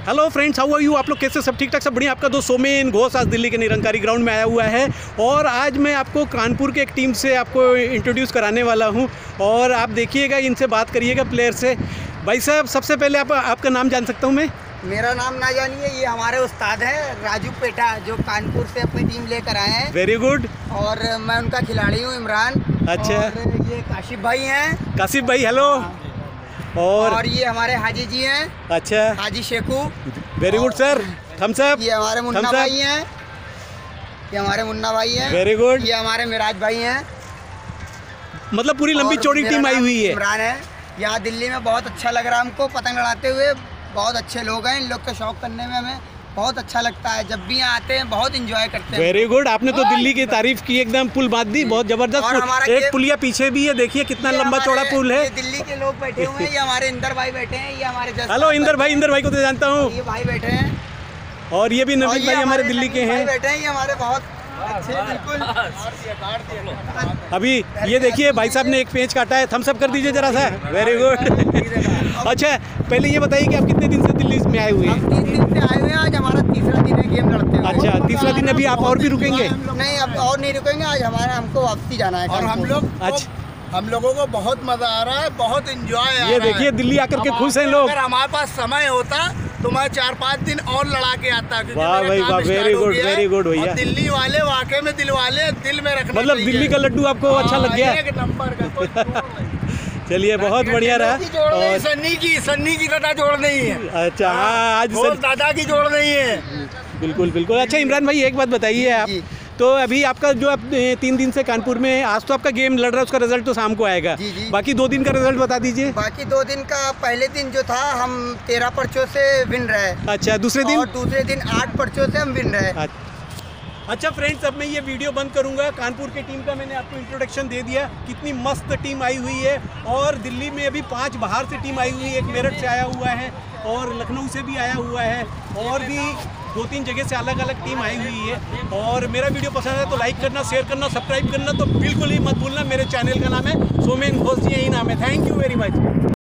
Hello friends, how are you? आप लोग कैसे? सब ठीक ठाक, सब बढ़िया। आपका दोस्त सोमेन घोष आज दिल्ली के निरंकारी ग्राउंड में आया हुआ है और आज मैं आपको कानपुर के एक टीम से आपको इंट्रोड्यूस कराने वाला हूं और आप देखिएगा, इनसे बात करिएगा प्लेयर से। भाई साहब, सबसे पहले आपका नाम जान सकता हूं मैं? मेरा नाम ना जानिए, ये हमारे उस्ताद हैं राजू पेटा, जो कानपुर से अपनी टीम लेकर आए हैं। Very good. और मैं उनका खिलाड़ी हूँ, इमरान। अच्छा। और ये काशिफ भाई हैं। काशिफ भाई, हेलो। और ये हमारे हाजी जी हैं। अच्छा। Haji Shekhu. Very good sir. Thumbs up. ये हमारे मुन्ना भाई हैं। ये हमारे मुन्ना भाई हैं। Very good. ये हमारे मिराज भाई हैं। मतलब पूरी लंबी चौड़ी टीम आई हुई है। इमरान है। यहाँ दिल्ली में बहुत अच्छा लग रहा है हमको पतंग लड़ाते हुए। बहुत अच्छे लोग हैं, इन लोग का शौक करने में हमें बहुत अच्छा लगता है। जब भी यहाँ आते हैं बहुत एंजॉय करते हैं। Very good. आपने तो दिल्ली की तारीफ की, एकदम पुल बांध दी, बहुत जबरदस्त। एक पुलिया पीछे भी है, देखिए कितना लंबा चौड़ा पुल है। दिल्ली के लोग बैठे हुए हैं। ये हमारे इंदर भाई बैठे हैं। ये हमारे हेलो इंदर भाई को तो जानता हूँ। ये भाई बैठे हैं और ये भी नवीन भाई हमारे दिल्ली के हैं। बैठे हैं। ये हमारे बहुत अच्छे, बिल्कुल। अभी ये देखिए, भाई साहब ने एक पेच काटा है, थम्स अप कर दीजिए जरा सा। Very good. अच्छा, पहले ये बताइए कि आप कितने दिन से दिल्ली में आए हुए हैं? हम 3 दिन से आए हुए हैं। आज हमारा तीसरा दिन है गेम लड़ते हुए। अच्छा, तीसरा दिन। अभी आप और भी रुकेंगे? नहीं, अब और नहीं रुकेंगे। आज हमको वापसी जाना है। और हम लोगों को बहुत मजा आ रहा है, बहुत एंजॉय आ रहा है। ये देखिए, दिल्ली आकर के खुश हैं लोग। अगर हमारे पास समय होता तो मैं 4-5 दिन और लड़ा के आता। वाह भाई वाह, वेरी गुड वेरी गुड भैया। दिल्ली वाले वाकई में दिल वाले, दिल में रखना। मतलब दिल्ली का लड्डू आपको अच्छा लग गया? एक नंबर का। चलिए, बहुत बढ़िया रहा। और सन्नी की दादा जोड़ नहीं है। अच्छा, हाँ, आज दादा की जोड़ नहीं है। बिल्कुल बिल्कुल। अच्छा इमरान भाई, एक बात बताइए आप, तो अभी आपका जो आप 3 दिन से कानपुर में, आज तो आपका गेम लड़ रहा है, उसका रिजल्ट तो शाम को आएगा। जी। बाकी 2 दिन का रिजल्ट बता दीजिए। बाकी 2 दिन का, पहले दिन जो था हम 13 पर्चों से विन रहे। अच्छा, दूसरे दिन? और दूसरे दिन 8 पर्चों से हम विन रहे। अच्छा फ्रेंड्स, अब मैं ये वीडियो बंद करूंगा। कानपुर की टीम का मैंने आपको इंट्रोडक्शन दे दिया, कितनी मस्त टीम आई हुई है। और दिल्ली में अभी 5 बाहर से टीम आई हुई है, एक मेरठ से आया हुआ है और लखनऊ से भी आया हुआ है, और भी 2-3 जगह से अलग अलग टीम आई हुई है। और मेरा वीडियो पसंद है तो लाइक करना, शेयर करना, सब्सक्राइब करना तो बिल्कुल ही मत भूलना। मेरे चैनल का नाम है सोमेन घोष जी, यही नाम है। Thank you very much.